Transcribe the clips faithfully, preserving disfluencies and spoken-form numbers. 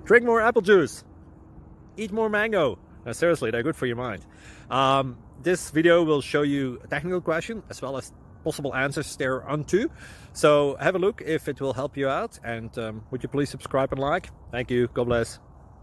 Drink more apple juice. Eat more mango. No, seriously, they're good for your mind. Um, this video will show you a technical question as well as possible answers thereunto. So have a look if it will help you out, and um, would you please subscribe and like? Thank you. God bless.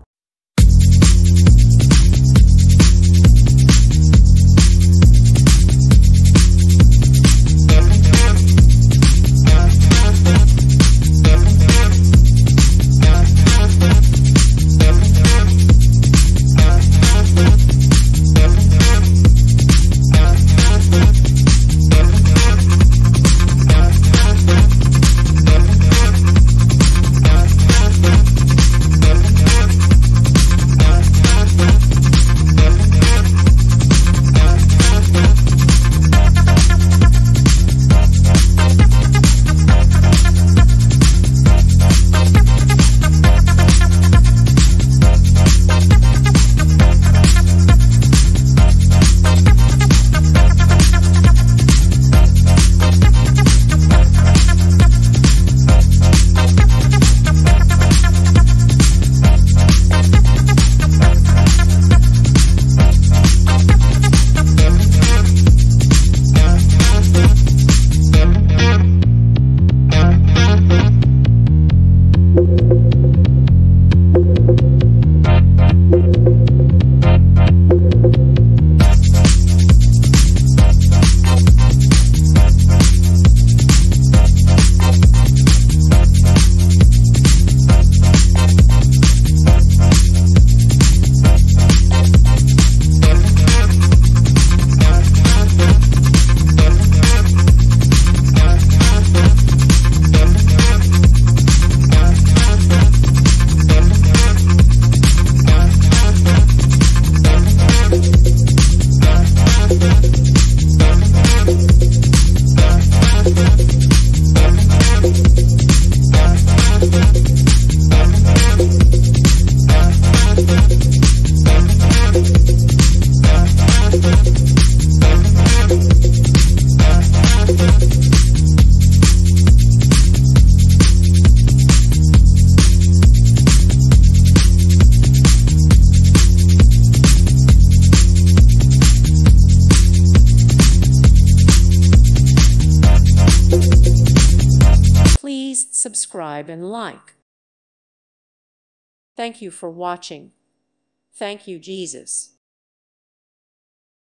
Please subscribe and like. Thank you for watching. Thank you, Jesus.